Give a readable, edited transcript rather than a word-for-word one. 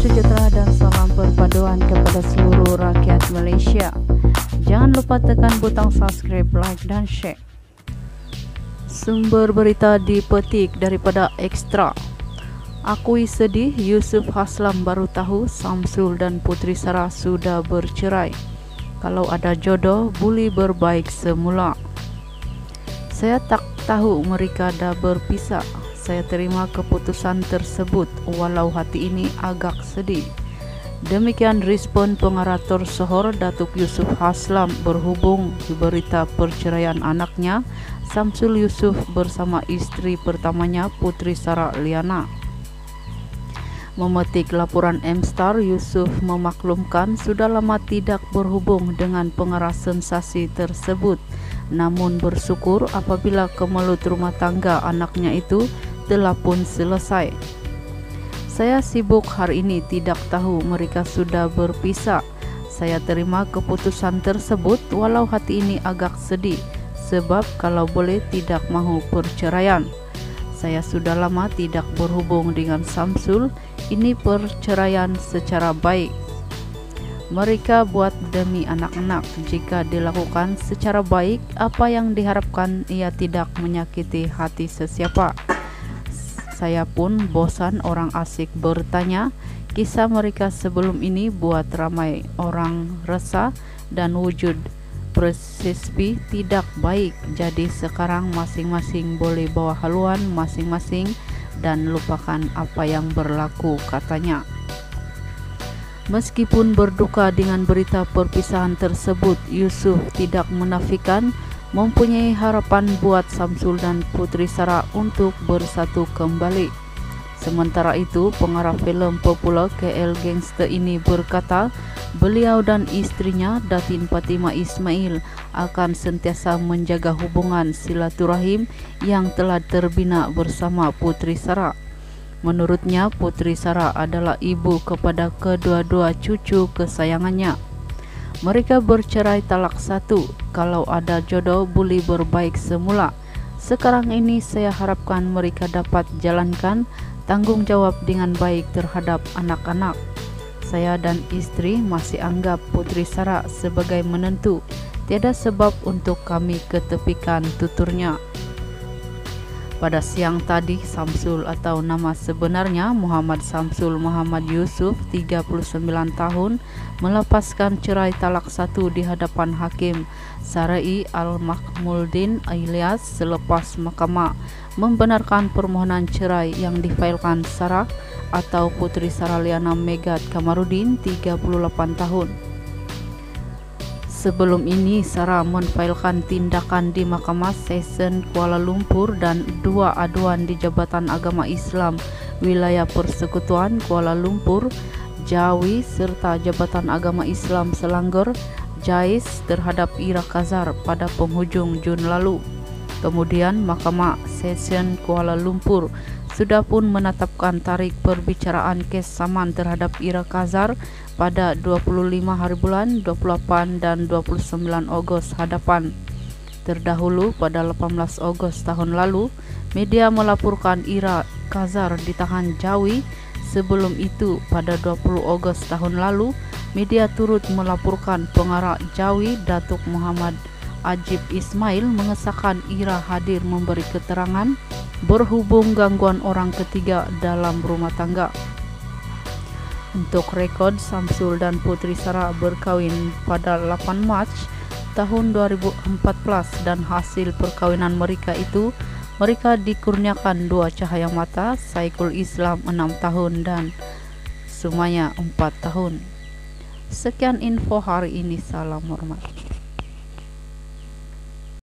sejahtera dan salam perpaduan kepada seluruh rakyat Malaysia. Jangan lupa tekan butang subscribe, like dan share. Sumber berita dipetik daripada Ekstra. Akui sedih, Yusuf Haslam baru tahu Samsul dan Puteri Sarah sudah bercerai. Kalau ada jodoh, boleh berbaik semula. Saya tak tahu mereka dah berpisah. Saya terima keputusan tersebut walau hati ini agak sedih. Demikian respon pengarator Sohor Datuk Yusuf Haslam berhubung berita perceraian anaknya Samsul Yusuf bersama isteri pertamanya Puteri Sarah Liana. Memetik laporan M-Star, Yusuf memaklumkan sudah lama tidak berhubung dengan pengeras sensasi tersebut, namun bersyukur apabila kemelut rumah tangga anaknya itu telah pun selesai. Saya sibuk hari ini, tidak tahu mereka sudah berpisah. Saya terima keputusan tersebut walau hati ini agak sedih, sebab kalau boleh tidak mahu perceraian. Saya sudah lama tidak berhubung dengan Samsul. Ini perceraian secara baik. Mereka buat demi anak-anak. Jika dilakukan secara baik, apa yang diharapkan ia tidak menyakiti hati sesiapa. Saya pun bosan orang asik bertanya. Kisah mereka sebelum ini buat ramai orang resah dan wujud persispi tidak baik. Jadi sekarang masing-masing boleh bawa haluan masing-masing dan lupakan apa yang berlaku, katanya. Meskipun berduka dengan berita perpisahan tersebut, Yusuf tidak menafikan mempunyai harapan buat Samsul dan Puteri Sarah untuk bersatu kembali. Sementara itu, pengarah filem popular KL Gangster ini berkata, beliau dan istrinya Datin Fatimah Ismail akan sentiasa menjaga hubungan silaturahim yang telah terbina bersama Puteri Sarah. Menurutnya, Puteri Sarah adalah ibu kepada kedua-dua cucu kesayangannya. Mereka bercerai talak satu. Kalau ada jodoh, boleh berbaik semula. Sekarang ini saya harapkan mereka dapat jalankan tanggung jawab dengan baik terhadap anak-anak. Saya dan istri masih anggap Puteri Sarah sebagai menentu. Tiada sebab untuk kami ketepikan, tuturnya. Pada siang tadi, Samsul atau nama sebenarnya Muhammad Samsul Muhammad Yusuf, 39 tahun, melepaskan cerai talak satu di hadapan Hakim Sarai Al-Mahmuddin Ilyas selepas mahkamah membenarkan permohonan cerai yang difailkan Sarah atau Puteri Sarah Liana Megat Kamarudin, 38 tahun. Sebelum ini, Sarah menfailkan tindakan di Mahkamah Session Kuala Lumpur dan dua aduan di Jabatan Agama Islam Wilayah Persekutuan Kuala Lumpur, Jawi serta Jabatan Agama Islam Selangor, JAIS terhadap Ira Kazar pada penghujung Jun lalu. Kemudian, Mahkamah Session Kuala Lumpur sudah pun menetapkan tarikh perbicaraan kes saman terhadap Ira Kazar pada 25 hari bulan 28 dan 29 Ogos hadapan. Terdahulu pada 18 Ogos tahun lalu, media melaporkan Ira Kazar ditahan Jawi. Sebelum itu, pada 20 Ogos tahun lalu, media turut melaporkan pengarah Jawi Datuk Muhammad Ajib Ismail mengesahkan Ira hadir memberi keterangan berhubung gangguan orang ketiga dalam rumah tangga. Untuk rekod, Samsul dan Puteri Sarah berkahwin pada 8 Mac tahun 2014 dan hasil perkahwinan mereka itu mereka dikurniakan dua cahaya mata, Saiful Islam 6 tahun dan Sumaya 4 tahun. Sekian info hari ini, salam hormat.